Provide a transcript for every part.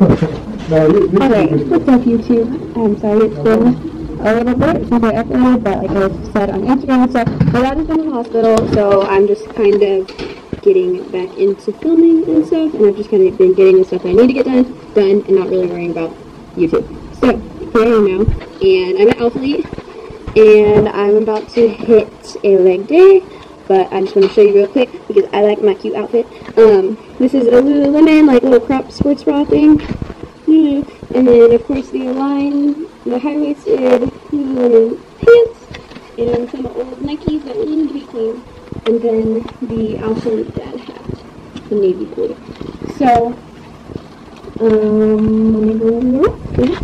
Okay, what's up YouTube? I'm sorry it's been a little bit since I uploaded, but like I said on Instagram and stuff, my dad has been in the hospital, so I'm just kind of getting back into filming and stuff, and I've just kind of been getting the stuff I need to get done, and not really worrying about YouTube. So, here I am now, and I'm at Alphalete, and I'm about to hit a leg day, but I just want to show you real quick, because I like my cute outfit. This is a Lululemon, like little crop sports bra thing. And then, of course, the Align, the high-waisted Lululemon pants, and some old Nikes that really need to be cleaned, and then the Alphalete dad hat, the navy blue. So, let me go over.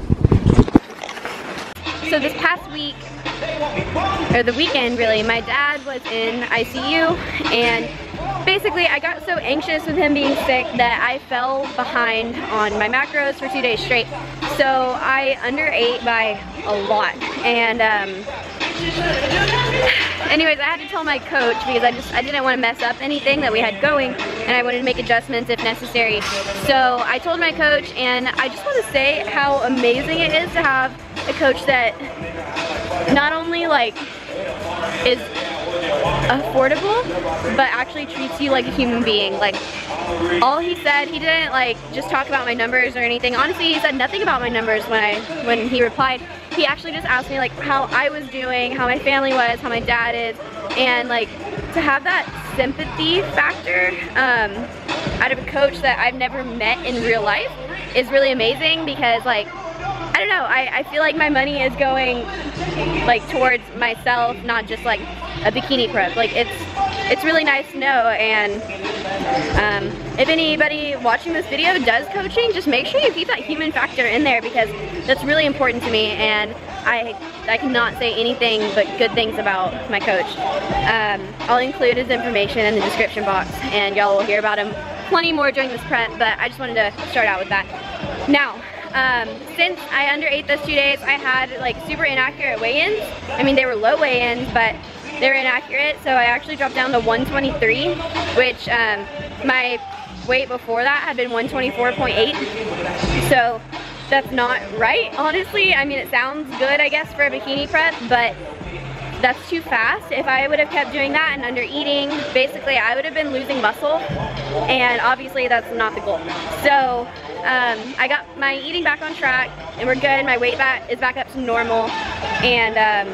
So this past week, or the weekend really, my dad was in ICU, and basically I got so anxious with him being sick that I fell behind on my macros for 2 days straight. So I underate by a lot, and anyways, I had to tell my coach because I didn't want to mess up anything that we had going, and I wanted to make adjustments if necessary. So I told my coach, and I just want to say how amazing it is to have a coach that not only like is affordable, but actually treats you like a human being. Like, all he said, he didn't like just talk about my numbers or anything. Honestly, he said nothing about my numbers when he replied. He actually just asked me like how I was doing, how my family was, how my dad is, and like to have that sympathy factor out of a coach that I've never met in real life is really amazing, because like, I don't know, I feel like my money is going like towards myself, not just like a bikini prep. Like, it's really nice to know. And if anybody watching this video does coaching, just make sure you keep that human factor in there, because that's really important to me, and I cannot say anything but good things about my coach. I'll include his information in the description box, and y'all will hear about him plenty more during this prep, but I just wanted to start out with that. Now, since I underate those 2 days, I had like super inaccurate weigh-ins. I mean, they were low weigh-ins, but they were inaccurate, so I actually dropped down to 123, which my weight before that had been 124.8, so that's not right, honestly. I mean, it sounds good, I guess, for a bikini prep, but that's too fast. If I would have kept doing that and under eating, basically I would have been losing muscle, and obviously that's not the goal. So I got my eating back on track, and we're good. My weight is back up to normal, and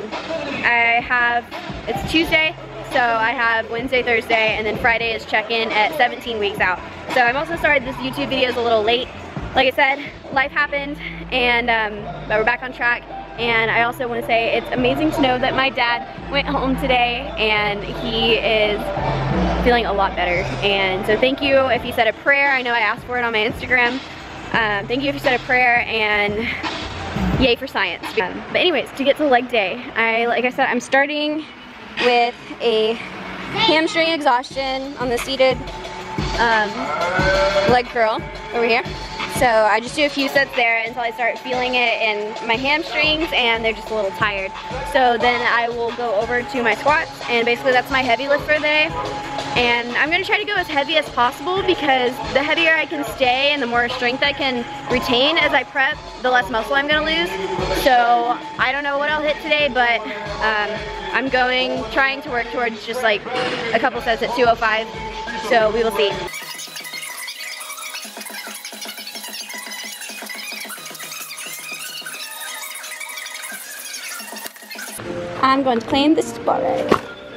it's Tuesday, so I have Wednesday, Thursday, and then Friday is check-in at 17 weeks out. So I'm also sorry this YouTube video is a little late. Like I said, life happened, and but we're back on track. And I also want to say it's amazing to know that my dad went home today, and he is feeling a lot better. And so thank you if you said a prayer. I know I asked for it on my Instagram. Thank you if you said a prayer, and yay for science. But anyways, to get to leg day, like I said, I'm starting with a hamstring exhaustion on the seated leg curl over here. So I just do a few sets there until I start feeling it in my hamstrings, and they're just a little tired. So then I will go over to my squats, and basically that's my heavy lift for the day. And I'm gonna try to go as heavy as possible, because the heavier I can stay and the more strength I can retain as I prep, the less muscle I'm gonna lose. So I don't know what I'll hit today, but I'm trying to work towards just like a couple sets at 205. So we will see. I'm going to claim this spot right.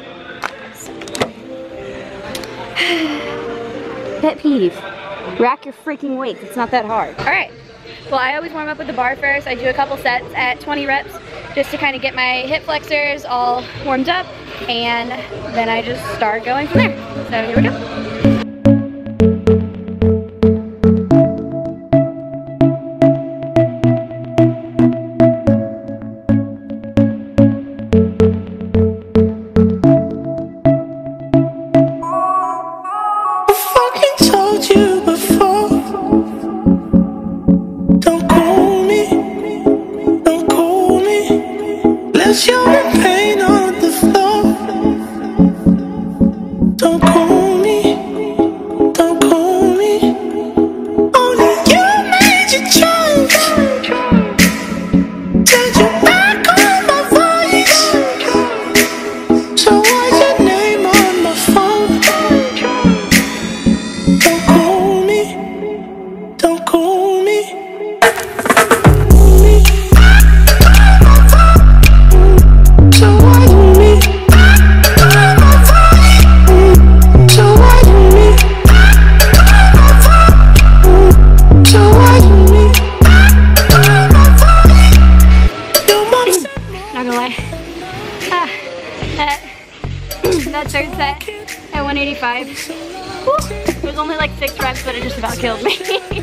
Pet peeve. Rack your freaking weights. It's not that hard. Alright. Well, I always warm up with the bar first. I do a couple sets at 20 reps just to kind of get my hip flexors all warmed up, and then I just start going from there. So here we go. Pain on the floor. Don't call me. It was only like 6 reps, but it just about killed me.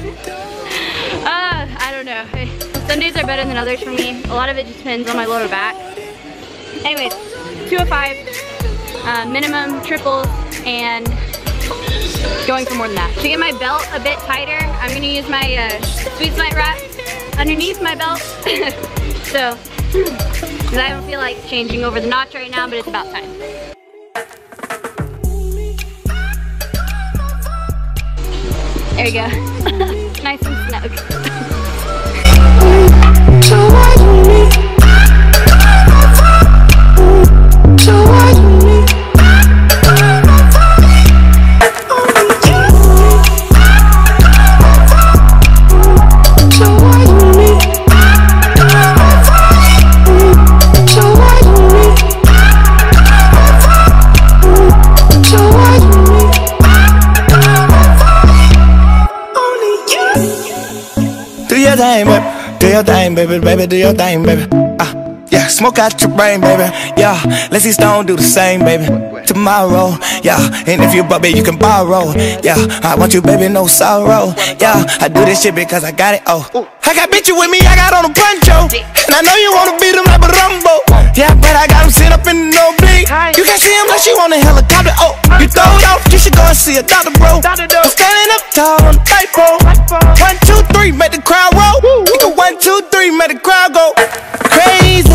I don't know. Some days are better than others for me. A lot of it just depends on my lower back. Anyways, 2 of 5, minimum triples, and going for more than that. To get my belt a bit tighter, I'm gonna use my Sweet Smite wrap underneath my belt. So, because I don't feel like changing over the notch right now, but it's about time. There you go. Nice and snug. Do your thing, baby, baby, do your thing, baby. Yeah, smoke out your brain, baby. Yeah, let's see Stone do the same, baby. Tomorrow, yeah, and if you bubble, you can borrow. Yeah, I want you, baby, no sorrow. Yeah, I do this shit because I got it. Oh, I got bitches with me, I got on a poncho, and I know you wanna beat them like a Rumbo. Yeah, but I got them sit up in the nosebleed. You can't see him unless you on a helicopter. Oh, you throw it off, you should go and see a doctor, bro. I'm standing up tall on the light pole. 1, 2, 3, make the crowd roll. Nigga, 1, 2, 3, make the crowd go crazy.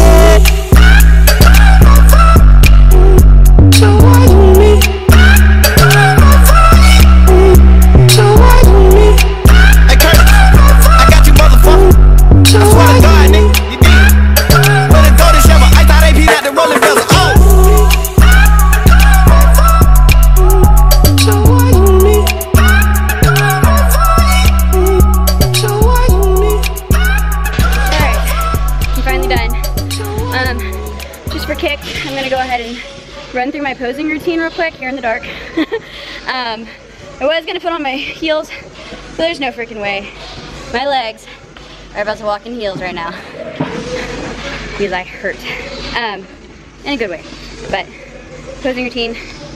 Run through my posing routine real quick here in the dark. I was gonna put on my heels, but there's no freaking way. My legs are about to walk in heels right now because I hurt. In a good way, but posing routine.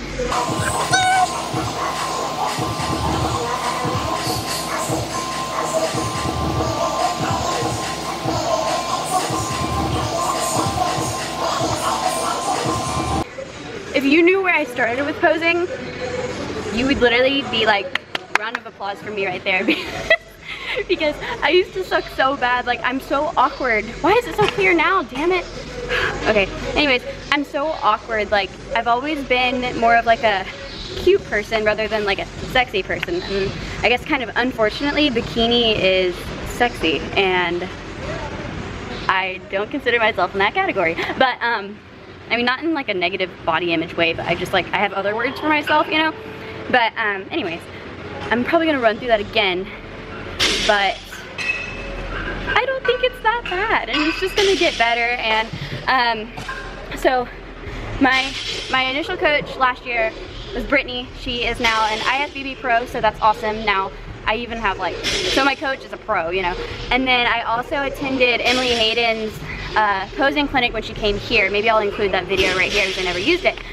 If you knew where I started with posing, you would literally be like, round of applause for me right there. Because I used to suck so bad, like I'm so awkward. Why is it so clear now, damn it? Okay, anyways, I'm so awkward. Like I've always been more of like a cute person rather than like a sexy person. And I guess kind of unfortunately, bikini is sexy and I don't consider myself in that category. But I mean, not in like a negative body image way, but I just like, I have other words for myself, you know? But anyways, I'm probably gonna run through that again, but I don't think it's that bad, and it's just gonna get better. And so my initial coach last year was Brittany. She is now an IFBB pro, so that's awesome. Now I even have like, so my coach is a pro, you know? And then I also attended Emily Hayden's posing clinic when she came here. Maybe I'll include that video right here because I never used it.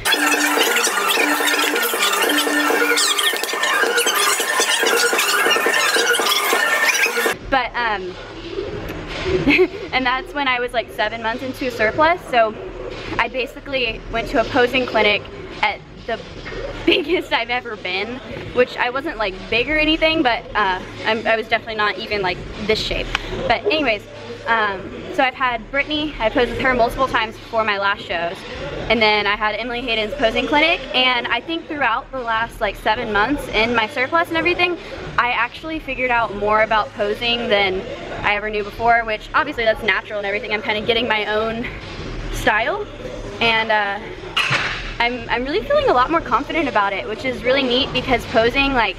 But and that's when I was like 7 months into a surplus. So I basically went to a posing clinic at the biggest I've ever been, which I wasn't like big or anything, but I was definitely not even like this shape. But anyways, so I've had Brittany, I posed with her multiple times before my last shows, and then I had Emily Hayden's posing clinic, and I think throughout the last like 7 months in my surplus and everything, I actually figured out more about posing than I ever knew before, which obviously that's natural and everything. I'm kind of getting my own style, and I'm really feeling a lot more confident about it, which is really neat because posing, like,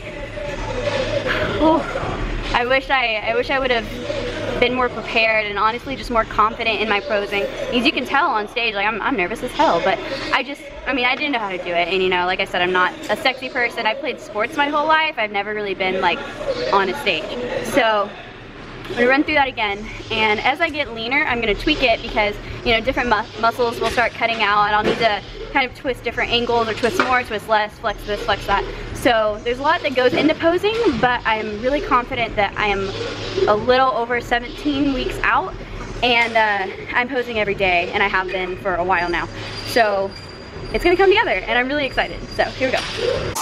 I wish I would have been more prepared and honestly just more confident in my posing. Because you can tell on stage, like I'm nervous as hell, but I mean, I didn't know how to do it. And you know, like I said, I'm not a sexy person. I played sports my whole life. I've never really been like on a stage. So I'm gonna run through that again, and as I get leaner, I'm gonna tweak it because, you know, different muscles will start cutting out, and I'll need to kind of twist different angles, or twist more, twist less, flex this, flex that. So there's a lot that goes into posing, but I'm really confident that I am a little over 17 weeks out, and I'm posing every day, and I have been for a while now. So it's gonna come together, and I'm really excited. So here we go.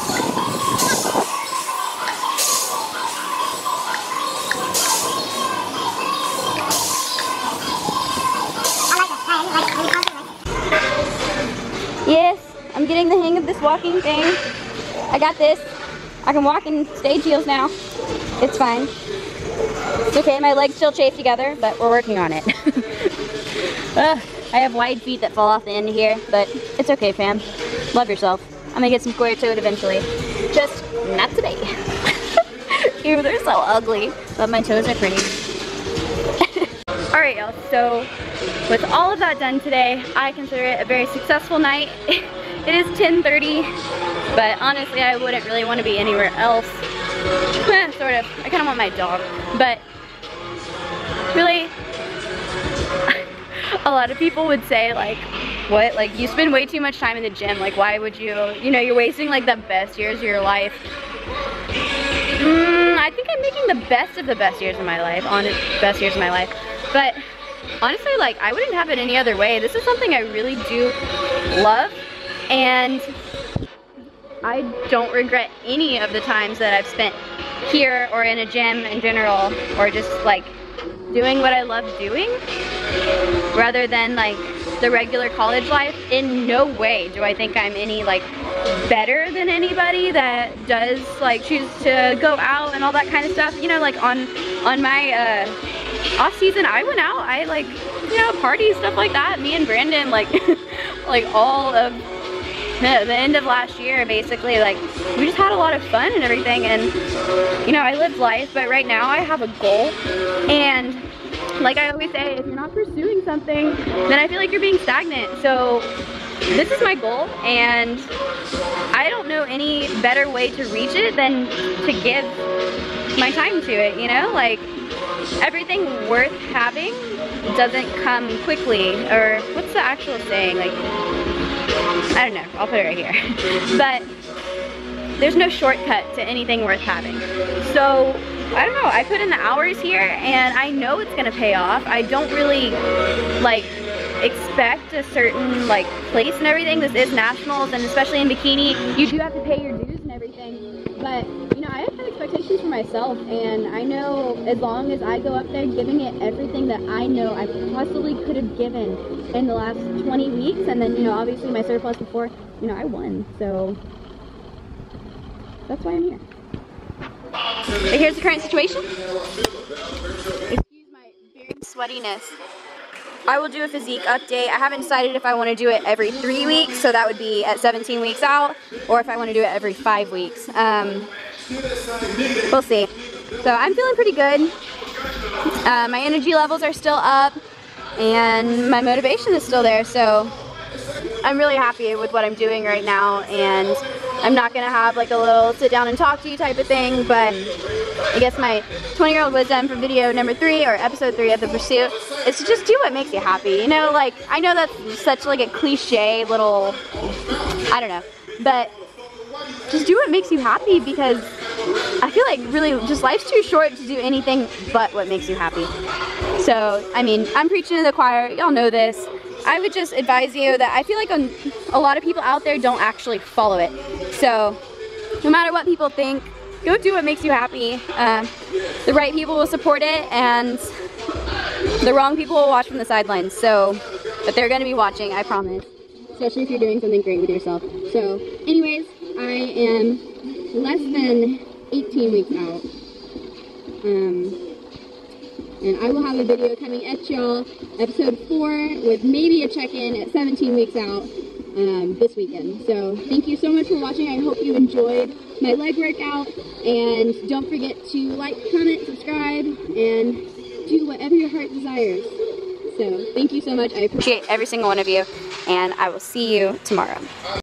Yes, I'm getting the hang of this walking thing. I got this. I can walk in stage heels now. It's fine. It's okay, my legs still chafe together, but we're working on it. I have wide feet that fall off the end here, but it's okay, fam. Love yourself. I'm gonna get some square-toed eventually. Just not today. Ew, they're so ugly, but my toes are pretty. Alright, y'all, so with all of that done today, I consider it a very successful night. It is 10:30, but honestly, I wouldn't really want to be anywhere else. Sort of. I kind of want my dog, but really, a lot of people would say, like, what? Like, you spend way too much time in the gym. Like, why would you? You know, you're wasting, like, the best years of your life. I think I'm making the best of the best years of my life, best years of my life. But honestly, like, I wouldn't have it any other way. This is something I really do love, and I don't regret any of the times that I've spent here or in a gym in general, or just like doing what I love doing rather than like the regular college life. In no way do I think I'm any like better than anybody that does like choose to go out and all that kind of stuff. You know, like on my off season, I went out, I like, you know, party, stuff like that. Me and Brandon, like like all of the end of last year, basically, like, we just had a lot of fun and everything, and, you know, I lived life, but right now I have a goal, and like I always say, if you're not pursuing something, then I feel like you're being stagnant. So this is my goal, and I don't know any better way to reach it than to give my time to it, you know? Like, everything worth having doesn't come quickly, or what's the actual saying? Like, I don't know, I'll put it right here. But there's no shortcut to anything worth having. So, I don't know, I put in the hours here and I know it's gonna pay off. I don't really like expect a certain like place and everything. This is nationals, and especially in bikini, you do have to pay your dues and everything. But you know, I have high expectations for myself, and I know as long as I go up there giving it everything that I know I possibly could have given in the last 20 weeks, and then, you know, obviously my surplus before, you know, I won. So that's why I'm here. But here's the current situation. Excuse my very sweatiness. I will do a physique update. I haven't decided if I want to do it every 3 weeks, so that would be at 17 weeks out, or if I want to do it every 5 weeks. We'll see. So I'm feeling pretty good. My energy levels are still up, and my motivation is still there, so I'm really happy with what I'm doing right now, and I'm not gonna have like a little sit down and talk to you type of thing, but I guess my 20-year-old wisdom for video number 3, or episode 3 of The Pursuit, is to just do what makes you happy. You know, like, I know that's such like a cliche little, I don't know, but just do what makes you happy, because I feel like really just life's too short to do anything but what makes you happy. So, I mean, I'm preaching to the choir, y'all know this. I would just advise you that I feel like a lot of people out there don't actually follow it. So, no matter what people think, go do what makes you happy. The right people will support it, and the wrong people will watch from the sidelines. So, but they're gonna be watching, I promise. Especially if you're doing something great with yourself. So, anyways, I am less than 18 weeks out. And I will have a video coming at y'all, episode 4, with maybe a check-in at 17 weeks out this weekend. So thank you so much for watching. I hope you enjoyed my leg workout, and don't forget to like, comment, subscribe, and do whatever your heart desires. So thank you so much. I appreciate every single one of you, and I will see you tomorrow.